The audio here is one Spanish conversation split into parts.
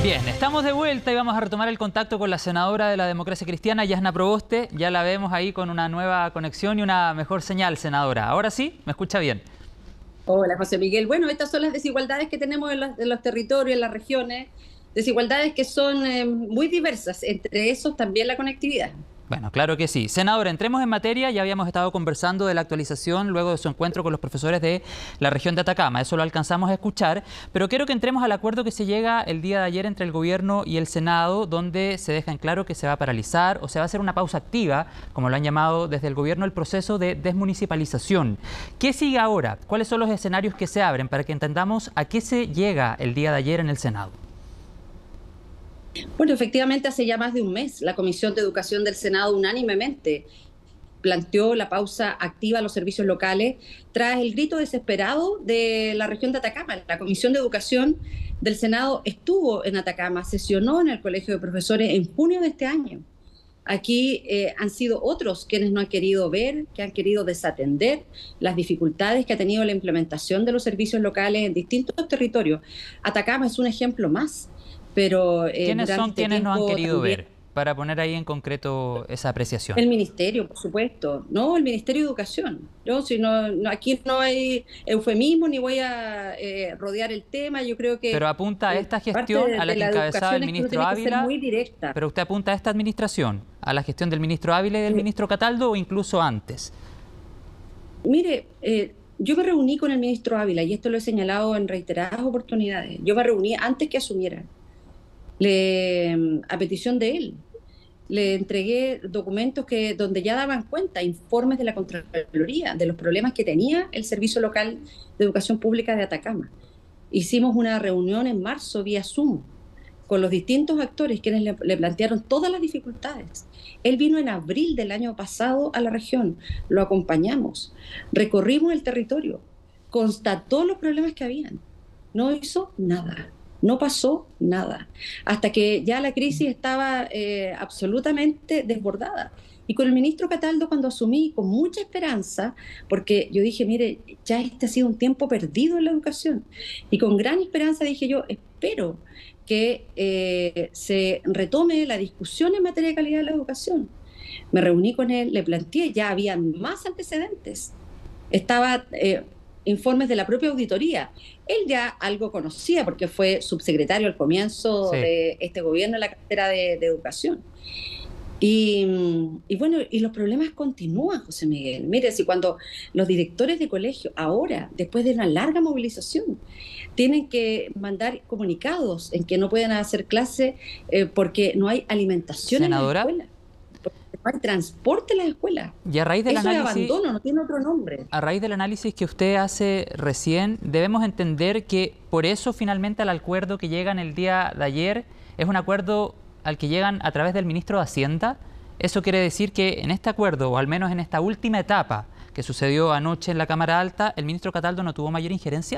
Bien, estamos de vuelta y vamos a retomar el contacto con la senadora de la Democracia Cristiana, Yasna Proboste. Ya la vemos ahí con una nueva conexión y una mejor señal, senadora. Ahora sí, ¿me escucha bien? Hola, José Miguel. Bueno, estas son las desigualdades que tenemos en los territorios, en las regiones, desigualdades que son muy diversas, entre esos también la conectividad. Bueno, claro que sí. Senadora, entremos en materia. Ya habíamos estado conversando de la actualización luego de su encuentro con los profesores de la región de Atacama. Eso lo alcanzamos a escuchar, pero quiero que entremos al acuerdo que se llega el día de ayer entre el gobierno y el Senado, donde se deja en claro que se va a paralizar o se va a hacer una pausa activa, como lo han llamado desde el gobierno, el proceso de desmunicipalización. ¿Qué sigue ahora? ¿Cuáles son los escenarios que se abren para que entendamos a qué se llega el día de ayer en el Senado? Bueno, efectivamente, hace ya más de un mes la Comisión de Educación del Senado unánimemente planteó la pausa activa a los servicios locales tras el grito desesperado de la región de Atacama. La Comisión de Educación del Senado estuvo en Atacama, sesionó en el Colegio de Profesores en junio de este año. Aquí han sido otros quienes no han querido ver, que han querido desatender las dificultades que ha tenido la implementación de los servicios locales en distintos territorios. Atacama es un ejemplo más, pero ¿Quiénes durante son este quienes no han tiempo querido también ver? Para poner ahí en concreto esa apreciación. el ministerio, por supuesto, no el Ministerio de Educación. Yo, si aquí no hay eufemismo ni voy a rodear el tema. Yo creo que Pero apunta a esta parte gestión a la de que la encabezaba el educación es que uno ministro tiene que ser Ávila, muy directa. pero usted apunta a esta administración, a la gestión del ministro Ávila y del Eh, ministro Cataldo o incluso antes. Mire, yo me reuní con el ministro Ávila y esto lo he señalado en reiteradas oportunidades. Yo me reuní antes que asumiera, a petición de él. Le entregué documentos donde ya daban cuenta, informes de la Contraloría, de los problemas que tenía el Servicio Local de Educación Pública de Atacama. Hicimos una reunión en marzo vía Zoom con los distintos actores quienes le plantearon todas las dificultades. Él vino en abril del año pasado a la región, lo acompañamos, recorrimos el territorio, constató los problemas que habían, no hizo nada. No pasó nada, hasta que ya la crisis estaba absolutamente desbordada. Y con el ministro Cataldo, cuando asumí, con mucha esperanza, porque yo dije, mire, ya este ha sido un tiempo perdido en la educación, y con gran esperanza dije yo, espero que se retome la discusión en materia de calidad de la educación. Me reuní con él, le planteé, ya había más antecedentes. Estaba informes de la propia auditoría. Él ya algo conocía porque fue subsecretario al comienzo Sí. de este gobierno en la cartera de Educación. Y bueno, y los problemas continúan, José Miguel. Mire, si cuando los directores de colegio, ahora, después de una larga movilización, tienen que mandar comunicados en que no pueden hacer clase porque no hay alimentación en las Senadora, escuelas, porque no hay transporte en las escuelas. y a raíz del Eso es análisis, abandono, no tiene otro nombre. a raíz del análisis que usted hace recién, debemos entender que por eso finalmente el acuerdo que llegan el día de ayer es un acuerdo al que llegan a través del ministro de Hacienda. Eso quiere decir que en este acuerdo, o al menos en esta última etapa que sucedió anoche en la Cámara Alta, ¿el ministro Cataldo no tuvo mayor injerencia?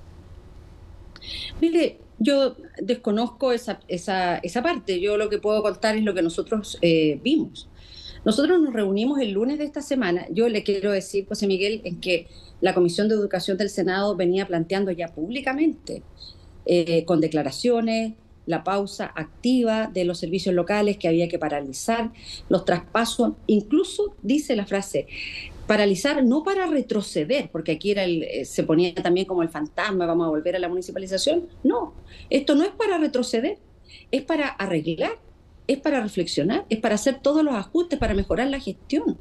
Mire, yo desconozco esa parte. Yo lo que puedo contar es lo que nosotros vimos. Nosotros nos reunimos el lunes de esta semana. Yo le quiero decir, José Miguel, en que la Comisión de Educación del Senado venía planteando ya públicamente, con declaraciones, la pausa activa de los servicios locales, que había que paralizar los traspasos. Incluso dice la frase, paralizar no para retroceder, porque aquí se ponía también como el fantasma, vamos a volver a la municipalización. No, esto no es para retroceder, es para arreglar, es para reflexionar, es para hacer todos los ajustes, para mejorar la gestión.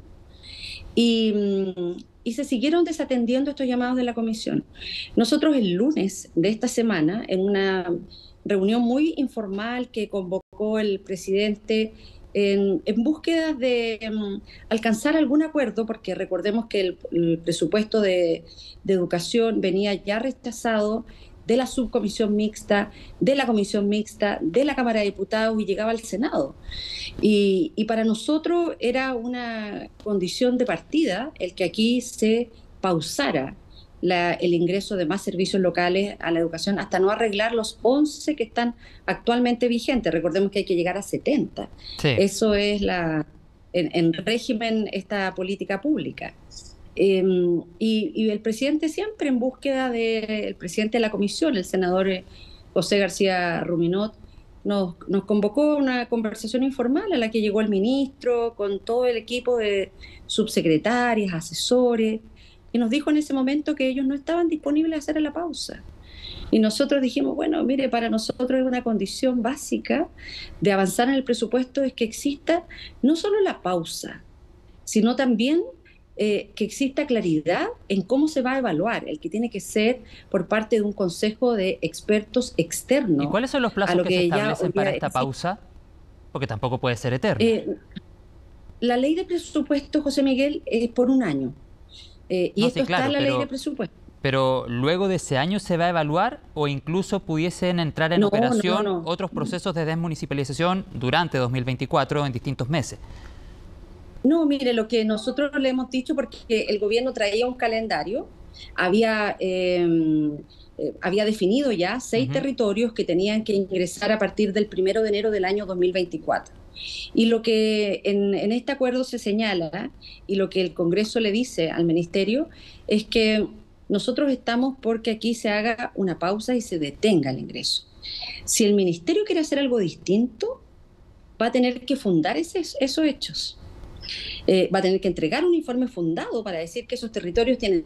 Y se siguieron desatendiendo estos llamados de la comisión. Nosotros el lunes de esta semana, en una reunión muy informal que convocó el presidente en búsqueda de alcanzar algún acuerdo, porque recordemos que el presupuesto de educación venía ya rechazado de la subcomisión mixta, de la comisión mixta, de la Cámara de Diputados y llegaba al Senado. Y para nosotros era una condición de partida el que aquí se pausara el ingreso de más servicios locales a la educación hasta no arreglar los 11 que están actualmente vigentes. Recordemos que hay que llegar a 70. Sí. Eso es en régimen esta política pública. Y el presidente siempre en búsqueda del presidente de la comisión, el senador José García Ruminot, nos convocó a una conversación informal a la que llegó el ministro con todo el equipo de subsecretarias, asesores, y nos dijo en ese momento que ellos no estaban disponibles a hacer la pausa. Y nosotros dijimos, bueno, mire, para nosotros es una condición básica de avanzar en el presupuesto es que exista no solo la pausa, sino también que exista claridad en cómo se va a evaluar, el que tiene que ser por parte de un consejo de expertos ¿Y externo cuáles son los a plazos lo que se que ya establecen hoy día para esta existe. pausa? Porque tampoco puede ser eterna. La ley de presupuesto, José Miguel, es por un año. Y No, esto sí, está en claro, la ley de presupuesto. pero luego de ese año se va a evaluar o incluso pudiesen entrar en No, no, no, operación no. otros procesos de desmunicipalización durante 2024 en distintos meses. No, mire, lo que nosotros le hemos dicho, porque el gobierno traía un calendario, había, había definido ya 6 Ujú. territorios que tenían que ingresar a partir del 1 de enero del año 2024. Y lo que en este acuerdo se señala y lo que el Congreso le dice al Ministerio es que nosotros estamos porque aquí se haga una pausa y se detenga el ingreso. Si el Ministerio quiere hacer algo distinto, va a tener que fundar esos hechos. Va a tener que entregar un informe fundado para decir que esos territorios tienen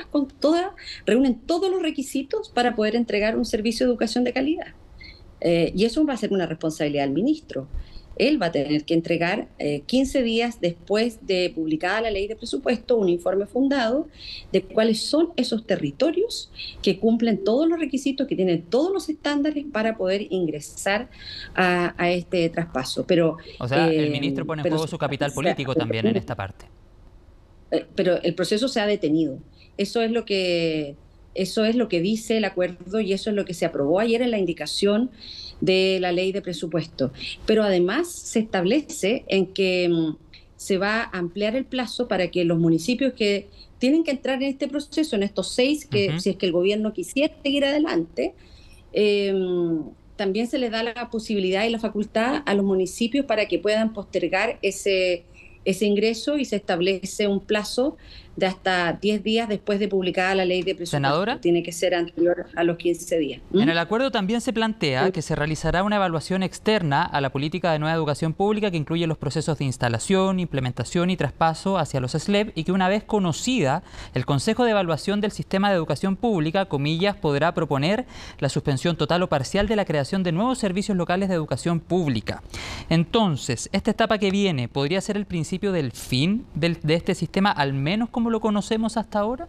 reúnen todos los requisitos para poder entregar un servicio de educación de calidad. Y eso va a ser una responsabilidad del ministro. Él va a tener que entregar 15 días después de publicada la ley de presupuesto un informe fundado de cuáles son esos territorios que cumplen todos los requisitos, que tienen todos los estándares para poder ingresar a este traspaso. O sea, el ministro pone en Pero juego su capital político también en esta parte. pero el proceso se ha detenido. Eso es lo que, eso es lo que dice el acuerdo y eso es lo que se aprobó ayer en la indicación de la ley de presupuesto. Pero además se establece en que se va a ampliar el plazo para que los municipios que tienen que entrar en este proceso, en estos 6, que Ujú. si es que el gobierno quisiera seguir adelante, eh, también se les da la posibilidad y la facultad a los municipios para que puedan postergar ese ingreso y se establece un plazo de hasta 10 días después de publicada la ley de presupuesto. Senadora, Tiene que ser anterior a los 15 días. en ¿Mm? el acuerdo también se plantea que se realizará una evaluación externa a la política de nueva educación pública que incluye los procesos de instalación, implementación y traspaso hacia los SLEP y que una vez conocida, el Consejo de Evaluación del Sistema de Educación Pública, comillas, podrá proponer la suspensión total o parcial de la creación de nuevos servicios locales de educación pública. Entonces, esta etapa que viene, ¿podría ser el principio del fin de este sistema, al menos como lo conocemos hasta ahora?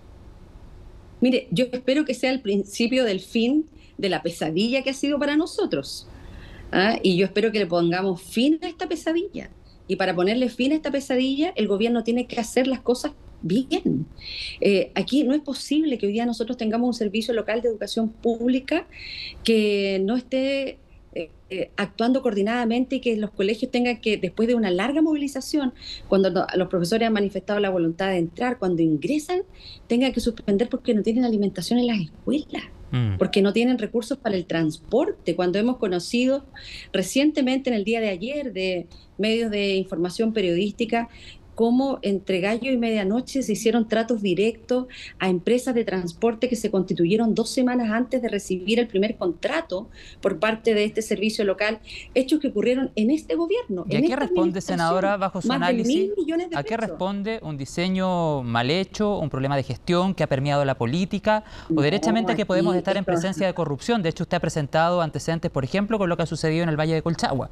Mire, yo espero que sea el principio del fin de la pesadilla que ha sido para nosotros. ¿Ah? Y yo espero que le pongamos fin a esta pesadilla. Y para ponerle fin a esta pesadilla, el gobierno tiene que hacer las cosas bien. Aquí no es posible que hoy día nosotros tengamos un servicio local de educación pública que no esté actuando coordinadamente y que los colegios tengan que, después de una larga movilización, cuando los profesores han manifestado la voluntad de entrar, cuando ingresan, tengan que suspender porque no tienen alimentación en las escuelas, Mm. porque no tienen recursos para el transporte. Cuando hemos conocido recientemente, en el día de ayer, de medios de información periodística, cómo entre gallo y medianoche se hicieron tratos directos a empresas de transporte que se constituyeron 2 semanas antes de recibir el primer contrato por parte de este servicio local, hechos que ocurrieron en este gobierno, ¿Y a en qué esta responde, administración, senadora, bajo su más de análisis? 1.000 millones de ¿A qué pesos. responde un diseño mal hecho, un problema de gestión que ha permeado la política o No, derechamente que podemos aquí estar en esto, presencia de corrupción? De hecho, usted ha presentado antecedentes, por ejemplo, con lo que ha sucedido en el Valle de Colchagua.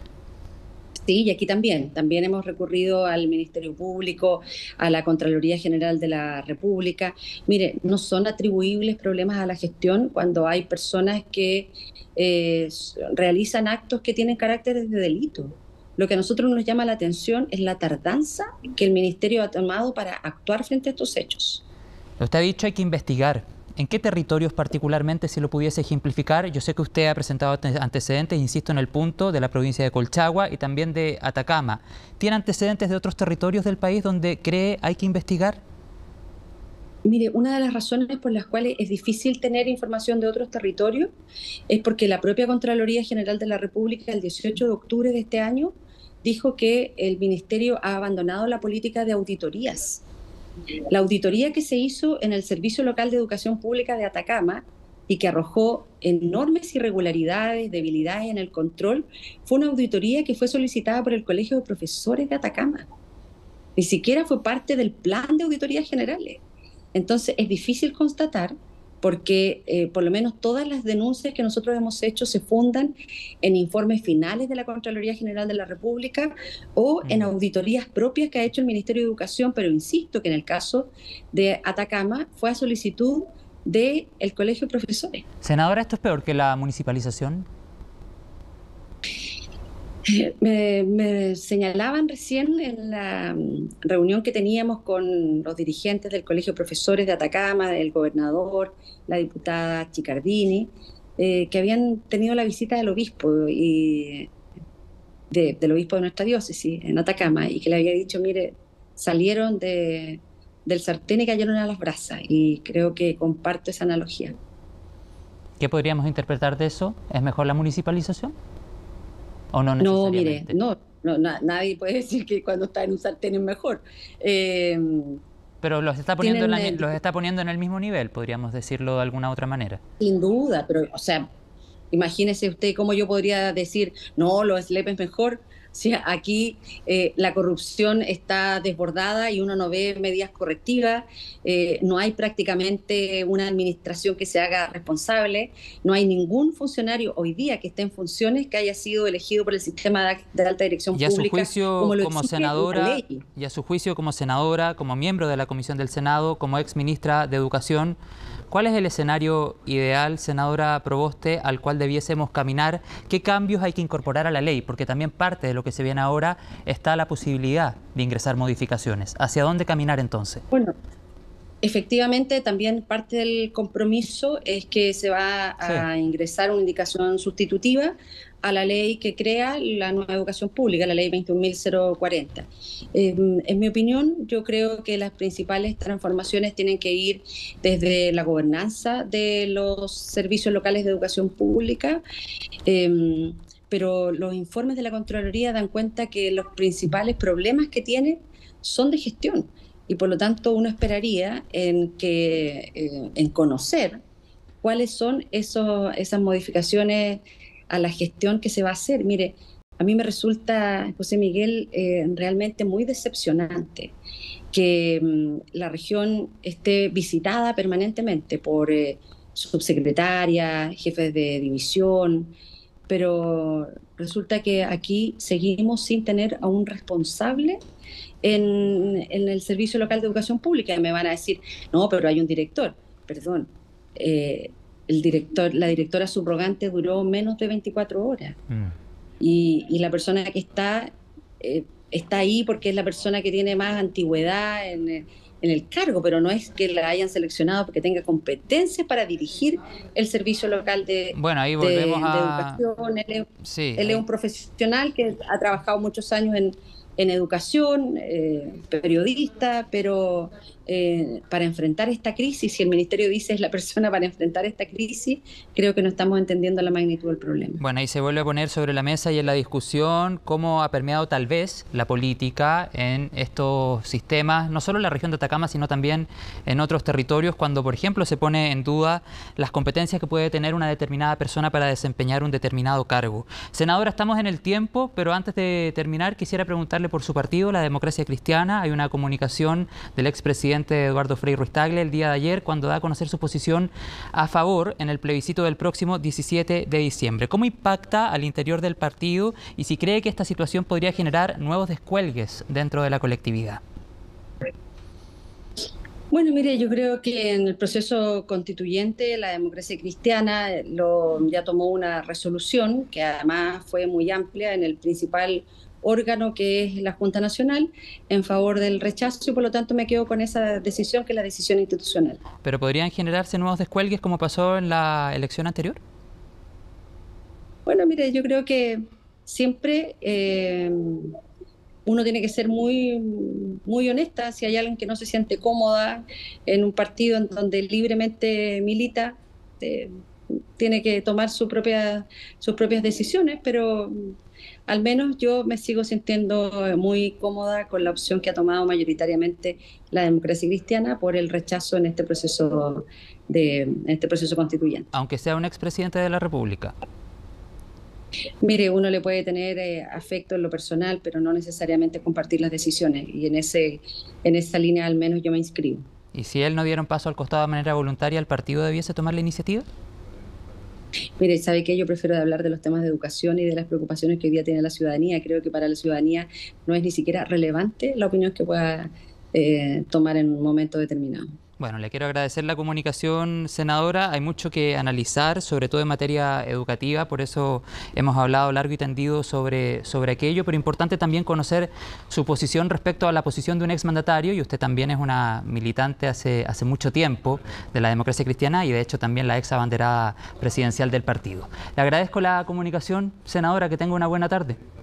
sí, y aquí también hemos recurrido al Ministerio Público, a la Contraloría General de la República. Mire, no son atribuibles problemas a la gestión cuando hay personas que realizan actos que tienen carácter de delito. Lo que a nosotros nos llama la atención es la tardanza que el Ministerio ha tomado para actuar frente a estos hechos. Usted ha dicho hay que investigar. ¿En qué territorios particularmente, si lo pudiese ejemplificar? Yo sé que usted ha presentado antecedentes, insisto en el punto, de la provincia de Colchagua y también de Atacama. ¿Tiene antecedentes de otros territorios del país donde cree hay que investigar? Mire, una de las razones por las cuales es difícil tener información de otros territorios es porque la propia Contraloría General de la República, el 18 de octubre de este año, dijo que el Ministerio ha abandonado la política de auditorías. La auditoría que se hizo en el Servicio Local de Educación Pública de Atacama y que arrojó enormes irregularidades, debilidades en el control, fue una auditoría que fue solicitada por el Colegio de Profesores de Atacama. Ni siquiera fue parte del plan de auditorías generales. Entonces es difícil constatar porque por lo menos todas las denuncias que nosotros hemos hecho se fundan en informes finales de la Contraloría General de la República o en auditorías propias que ha hecho el Ministerio de Educación, pero insisto que en el caso de Atacama fue a solicitud del Colegio de Profesores. Senadora, ¿esto es peor que la municipalización? Me señalaban recién en la reunión que teníamos con los dirigentes del Colegio de Profesores de Atacama, el gobernador, la diputada Chicardini, que habían tenido la visita del obispo del obispo de nuestra diócesis en Atacama y que le había dicho, mire, salieron del sartén y cayeron a las brasas, y creo que comparto esa analogía. ¿Qué podríamos interpretar de eso? ¿Es mejor la municipalización? ¿O no necesariamente? No, mire, nadie puede decir que cuando está en un sartén es mejor. Pero los está poniendo en el mismo nivel, podríamos decirlo de alguna otra manera. Sin duda, pero, o sea, imagínese usted cómo yo podría decir, no, lo SLEP es mejor. Si aquí la corrupción está desbordada y uno no ve medidas correctivas, no hay prácticamente una administración que se haga responsable, no hay ningún funcionario hoy día que esté en funciones que haya sido elegido por el sistema de alta dirección pública. Y a su juicio como senadora, como miembro de la Comisión del Senado, como ex ministra de Educación, ¿cuál es el escenario ideal, senadora Proboste, al cual debiésemos caminar? ¿Qué cambios hay que incorporar a la ley? Porque también parte de lo que se viene ahora está la posibilidad de ingresar modificaciones. ¿Hacia dónde caminar entonces? Bueno, efectivamente también parte del compromiso es que se va a ingresar una indicación sustitutiva a la ley que crea la nueva educación pública, la ley 21.040. En mi opinión, yo creo que las principales transformaciones tienen que ir desde la gobernanza de los servicios locales de educación pública, pero los informes de la Contraloría dan cuenta que los principales problemas que tiene son de gestión, y por lo tanto uno esperaría en conocer cuáles son esas modificaciones a la gestión que se va a hacer. Mire, a mí me resulta, José Miguel, realmente muy decepcionante que la región esté visitada permanentemente por subsecretarias, jefes de división, pero resulta que aquí seguimos sin tener a un responsable en el Servicio Local de Educación Pública. Me van a decir, no, pero hay un director. Perdón, la directora subrogante duró menos de 24 horas. Y la persona que está ahí porque es la persona que tiene más antigüedad en el cargo, pero no es que la hayan seleccionado porque tenga competencias para dirigir el servicio local de educación. Él es un profesional que ha trabajado muchos años en educación, periodista, pero para enfrentar esta crisis, si el Ministerio dice es la persona para enfrentar esta crisis, creo que no estamos entendiendo la magnitud del problema. Bueno, ahí se vuelve a poner sobre la mesa y en la discusión cómo ha permeado tal vez la política en estos sistemas, no solo en la región de Atacama, sino también en otros territorios, cuando, por ejemplo, se pone en duda las competencias que puede tener una determinada persona para desempeñar un determinado cargo. Senadora, estamos en el tiempo, pero antes de terminar quisiera preguntarle por su partido, la Democracia Cristiana. Hay una comunicación del expresidente Eduardo Frei Ruiz-Tagle el día de ayer cuando da a conocer su posición a favor en el plebiscito del próximo 17 de diciembre. ¿Cómo impacta al interior del partido y si cree que esta situación podría generar nuevos descuelgues dentro de la colectividad? Bueno, mire, yo creo que en el proceso constituyente la Democracia Cristiana ya tomó una resolución que además fue muy amplia en el principal órgano que es la Junta Nacional en favor del rechazo, y por lo tanto me quedo con esa decisión, que es la decisión institucional. ¿Pero podrían generarse nuevos descuelgues como pasó en la elección anterior? Bueno, mire, yo creo que siempre uno tiene que ser muy, muy honesta. Si hay alguien que no se siente cómoda en un partido en donde libremente milita, tiene que tomar sus propias decisiones, pero al menos yo me sigo sintiendo muy cómoda con la opción que ha tomado mayoritariamente la democracia cristiana por el rechazo en este proceso constituyente. Aunque sea un expresidente de la República. Mire, uno le puede tener afecto en lo personal, pero no necesariamente compartir las decisiones, y en esa línea al menos yo me inscribo. ¿Y si él no diera un paso al costado de manera voluntaria, el partido debiese tomar la iniciativa? Mire, ¿sabe qué? Yo prefiero hablar de los temas de educación y de las preocupaciones que hoy día tiene la ciudadanía. Creo que para la ciudadanía no es ni siquiera relevante la opinión que pueda tomar en un momento determinado. Bueno, le quiero agradecer la comunicación, senadora. Hay mucho que analizar, sobre todo en materia educativa, por eso hemos hablado largo y tendido sobre aquello, pero importante también conocer su posición respecto a la posición de un exmandatario, y usted también es una militante hace mucho tiempo de la democracia cristiana y de hecho también la ex abanderada presidencial del partido. Le agradezco la comunicación, senadora, que tenga una buena tarde.